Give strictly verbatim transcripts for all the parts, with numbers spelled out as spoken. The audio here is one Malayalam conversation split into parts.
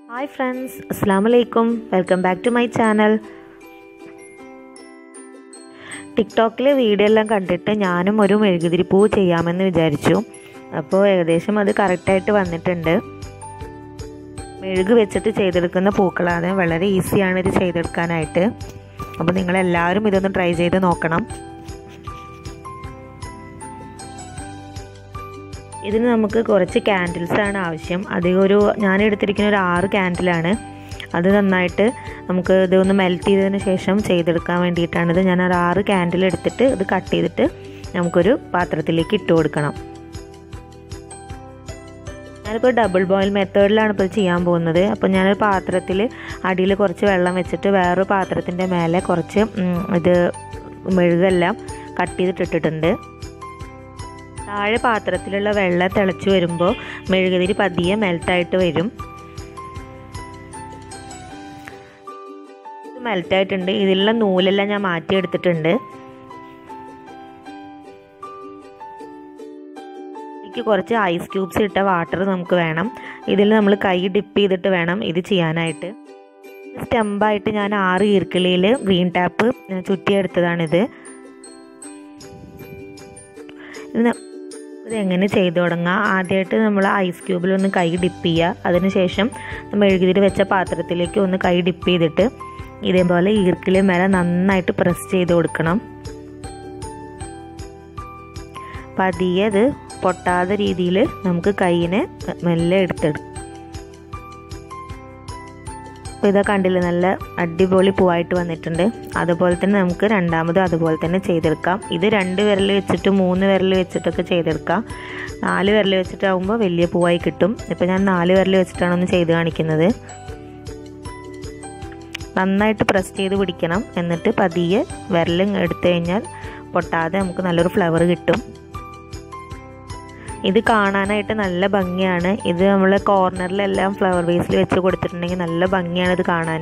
Hi friends, Assalamualaikum. Welcome back to my channel. ടിക്ടോക്കിലെ വീഡിയോ എല്ലാം കണ്ടിട്ട് ഞാനും ഒരു മെഴുകുതിരി പൂ ചെയ്യാമെന്ന് വിചാരിച്ചു. അപ്പോൾ ഏകദേശം അത് കറക്റ്റായിട്ട് വന്നിട്ടുണ്ട്. മെഴുക് വെച്ചിട്ട് ചെയ്തെടുക്കുന്ന പൂക്കളാണ്, വളരെ ഈസിയാണ് ഇത് ചെയ്തെടുക്കാനായിട്ട്. അപ്പോൾ നിങ്ങളെല്ലാവരും ഇതൊന്ന് ട്രൈ ചെയ്ത് നോക്കണം. ഇതിന് നമുക്ക് കുറച്ച് ക്യാൻഡിൽസ് ആണ് ആവശ്യം. അധികം ഒരു ഞാൻ എടുത്തിരിക്കുന്ന ഒരു ആറ് ക്യാൻഡിലാണ്. അത് നന്നായിട്ട് നമുക്ക് ഇതൊന്ന് മെൽറ്റ് ചെയ്തതിന് ശേഷം ചെയ്തെടുക്കാൻ വേണ്ടിയിട്ടാണിത്. ഞാൻ ഒരു ആറ് ക്യാൻഡിൽ എടുത്തിട്ട് ഇത് കട്ട് ചെയ്തിട്ട് നമുക്കൊരു പാത്രത്തിലേക്ക് ഇട്ട് കൊടുക്കണം. ഞാനിപ്പോൾ ഡബിൾ ബോയിൽ മെത്തേഡിലാണ് ഇപ്പോൾ ചെയ്യാൻ പോകുന്നത്. അപ്പോൾ ഞാനൊരു പാത്രത്തിൽ അടിയിൽ കുറച്ച് വെള്ളം വെച്ചിട്ട് വേറൊരു പാത്രത്തിൻ്റെ മേലെ കുറച്ച് ഇത് മെഴുകെല്ലാം കട്ട് ചെയ്തിട്ടിട്ടുണ്ട്. താഴെ പാത്രത്തിലുള്ള വെള്ളം തിളച്ച് വരുമ്പോൾ മെഴുകുതിരി പതിയെ മെൽറ്റായിട്ട് വരും. ഇത് മെൽറ്റായിട്ടുണ്ട്. ഇതിലുള്ള നൂലെല്ലാം ഞാൻ മാറ്റിയെടുത്തിട്ടുണ്ട്. എനിക്ക് കുറച്ച് ഐസ് ക്യൂബ്സ് ഇട്ട വാട്ടർ നമുക്ക് വേണം. ഇതിൽ നമ്മൾ കൈ ഡിപ്പ് ചെയ്തിട്ട് വേണം ഇത് ചെയ്യാനായിട്ട്. സ്റ്റെമ്പായിട്ട് ഞാൻ ആറ് ഈർക്കിളിയിൽ ഗ്രീൻ ടാപ്പ് ചുറ്റിയെടുത്തതാണിത്. ഇത് ഇതെങ്ങനെ ചെയ്തു തുടങ്ങുക? ആദ്യമായിട്ട് നമ്മൾ ഐസ് ക്യൂബിൽ ഒന്ന് കൈ ഡിപ്പ് ചെയ്യുക. അതിനുശേഷം മെഴുകുതിരി വെച്ച പാത്രത്തിലേക്ക് ഒന്ന് കൈ ഡിപ്പ് ചെയ്തിട്ട് ഇതേപോലെ ഈർക്കിളി മേലെ നന്നായിട്ട് പ്രസ് ചെയ്ത് കൊടുക്കണം. പതിയെ അത് പൊട്ടാത്ത രീതിയിൽ നമുക്ക് കൈയിനെ മെല്ലെ എടുത്തെടുക്കാം. അപ്പോൾ ഇതാ കണ്ടില്ലേ, നല്ല അടിപൊളി പൂവായിട്ട് വന്നിട്ടുണ്ട്. അതുപോലെ തന്നെ നമുക്ക് രണ്ടാമതും അതുപോലെ തന്നെ ചെയ്തെടുക്കാം. ഇത് രണ്ട് വിരൽ വെച്ചിട്ട് മൂന്ന് വിരൽ വെച്ചിട്ടൊക്കെ ചെയ്തെടുക്കാം. നാല് വിരൽ വെച്ചിട്ടാകുമ്പോൾ വലിയ പൂവായി കിട്ടും. ഇപ്പോൾ ഞാൻ നാല് വിരൽ വെച്ചിട്ടാണ് ഒന്ന് ചെയ്ത് കാണിക്കുന്നത്. നന്നായിട്ട് പ്രസ് ചെയ്ത് പിടിക്കണം. എന്നിട്ട് പതിയെ വിരലും എടുത്തു കഴിഞ്ഞാൽ പൊട്ടാതെ നമുക്ക് നല്ലൊരു ഫ്ലവർ കിട്ടും. ഇത് കാണാനായിട്ട് നല്ല ഭംഗിയാണ്. ഇത് നമ്മൾ കോർണറിലെല്ലാം ഫ്ലവർ വേസിൽ വെച്ച് കൊടുത്തിട്ടുണ്ടെങ്കിൽ നല്ല ഭംഗിയാണ് ഇത് കാണാൻ.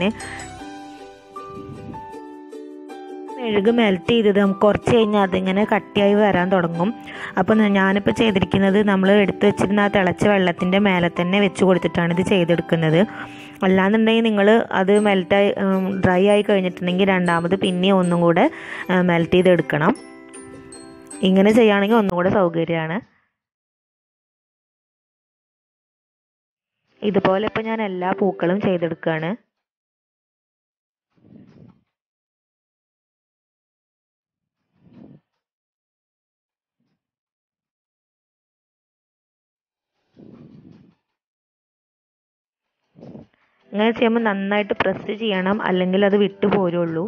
മെഴുക് മെൽറ്റ് ചെയ്തത് നമുക്ക് കുറച്ച് കഴിഞ്ഞാൽ അതിങ്ങനെ കട്ടിയായി വരാൻ തുടങ്ങും. അപ്പോൾ ഞാനിപ്പോൾ ചെയ്തിരിക്കുന്നത് നമ്മൾ എടുത്ത് വെച്ചിരുന്ന ആ തിളച്ച വെള്ളത്തിൻ്റെ മേലെ തന്നെ വെച്ച് കൊടുത്തിട്ടാണ് ഇത് ചെയ്തെടുക്കുന്നത്. അല്ലാന്നുണ്ടെങ്കിൽ നിങ്ങൾ അത് മെൽറ്റായി ഡ്രൈ ആയി കഴിഞ്ഞിട്ടുണ്ടെങ്കിൽ രണ്ടാമത് പിന്നെ ഒന്നും കൂടെ മെൽറ്റ് ചെയ്തെടുക്കണം. ഇങ്ങനെ ചെയ്യുകയാണെങ്കിൽ ഒന്നും കൂടെ സൗകര്യമാണ്. ഇതുപോലെ ഇപ്പോൾ ഞാൻ എല്ലാ പൂക്കളും ചെയ്തെടുക്കുകയാണ്. ഇങ്ങനെ ചെയ്യുമ്പോൾ നന്നായിട്ട് പ്രസ് ചെയ്യണം, അല്ലെങ്കിൽ അത് വിട്ടു പോരുള്ളൂ.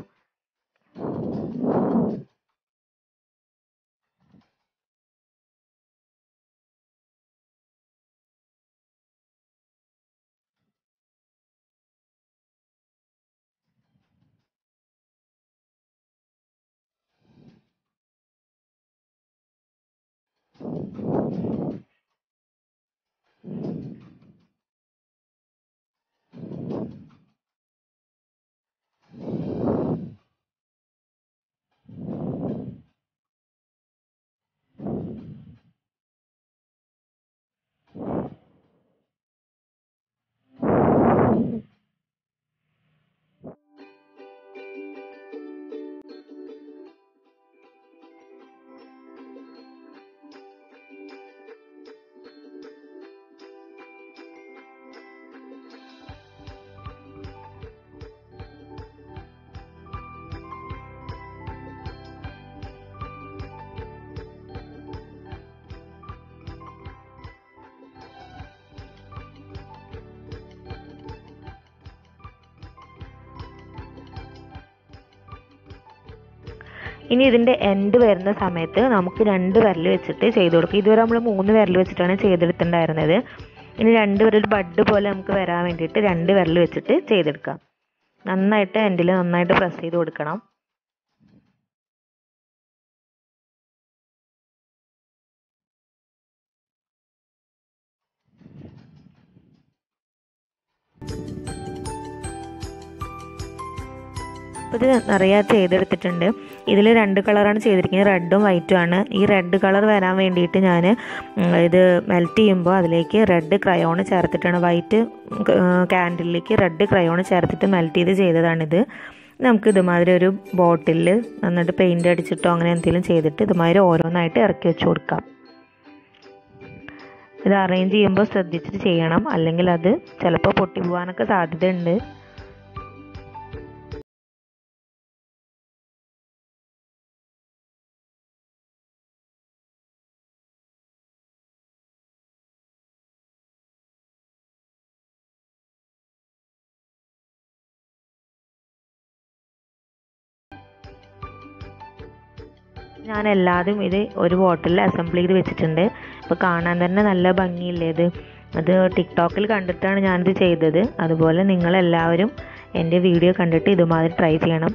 ഇനി ഇതിൻ്റെ എൻഡ് വരുന്ന സമയത്ത് നമുക്ക് രണ്ട് വിരൽ വെച്ചിട്ട് ചെയ്ത് കൊടുക്കും. ഇതുവരെ നമ്മൾ മൂന്ന് വിരൽ വെച്ചിട്ടാണ് ചെയ്തെടുത്തിട്ടുണ്ടായിരുന്നത്. ഇനി രണ്ട് വിരൽ ബഡ് പോലെ നമുക്ക് വരാൻ വേണ്ടിയിട്ട് രണ്ട് വിരൽ വെച്ചിട്ട് ചെയ്തെടുക്കാം. നന്നായിട്ട് എൻഡിൽ നന്നായിട്ട് പ്രസ് ചെയ്ത് കൊടുക്കണം. അപ്പോൾ ഇത് നിറയെ ചെയ്തെടുത്തിട്ടുണ്ട്. ഇതിൽ രണ്ട് കളറാണ് ചെയ്തിരിക്കുന്നത്, റെഡും വൈറ്റും ആണ്. ഈ റെഡ് കളർ വരാൻ വേണ്ടിയിട്ട് ഞാൻ ഇത് മെൽറ്റ് ചെയ്യുമ്പോൾ അതിലേക്ക് റെഡ് ക്രയോൺ ചേർത്തിട്ടാണ്, വൈറ്റ് ക്യാൻഡിലേക്ക് റെഡ് ക്രയോൺ ചേർത്തിട്ട് മെൽറ്റ് ചെയ്ത് ചെയ്തതാണിത്. നമുക്ക് ഇതുമാതിരി ഒരു ബോട്ടിലിൽ നന്നായിട്ട് പെയിൻ്റ് അടിച്ചിട്ടോ അങ്ങനെ എന്തെങ്കിലും ചെയ്തിട്ട് ഇതുമാതിരി ഓരോന്നായിട്ട് ഇറക്കി വെച്ച് കൊടുക്കാം. ഇത് അറേഞ്ച് ചെയ്യുമ്പോൾ ശ്രദ്ധിച്ചിട്ട് ചെയ്യണം, അല്ലെങ്കിൽ അത് ചിലപ്പോൾ പൊട്ടി പോകാനൊക്കെ സാധ്യതയുണ്ട്. ഞാൻ എല്ലാതും ഇത് ഒരു ബോട്ടിലിൽ അസംബിൾ ചെയ്ത് വെച്ചിട്ടുണ്ട്. അപ്പോൾ കാണാൻ തന്നെ നല്ല ഭംഗിയില്ലേ ഇത്. അത് ടിക്ടോക്കിൽ കണ്ടിട്ടാണ് ഞാനിത് ചെയ്തത്. അതുപോലെ നിങ്ങളെല്ലാവരും എൻ്റെ വീഡിയോ കണ്ടിട്ട് ഇതുമാതിരി ട്രൈ ചെയ്യണം.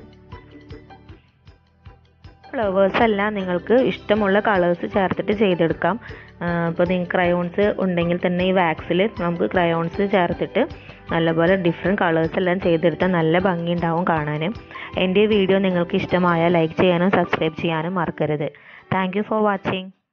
ഫ്ലവേഴ്സ് എല്ലാം നിങ്ങൾക്ക് ഇഷ്ടമുള്ള കളേഴ്സ് ചേർത്തിട്ട് ചെയ്തെടുക്കാം. ഇപ്പോൾ നിങ്ങൾക്ക് ക്രയോൺസ് ഉണ്ടെങ്കിൽ തന്നെ ഈ വാക്സിൽ നമുക്ക് ക്രയോൺസ് ചേർത്തിട്ട് നല്ലപോലെ ഡിഫറെൻറ്റ് കളേഴ്സ് എല്ലാം ചെയ്തെടുത്താൽ നല്ല ഭംഗി ഉണ്ടാവും കാണാൻ. എൻ്റെ വീഡിയോ നിങ്ങൾക്ക് ഇഷ്ടമായാൽ ലൈക്ക് ചെയ്യാനും സബ്സ്ക്രൈബ് ചെയ്യാനും മറക്കരുത്. Thank you for watching.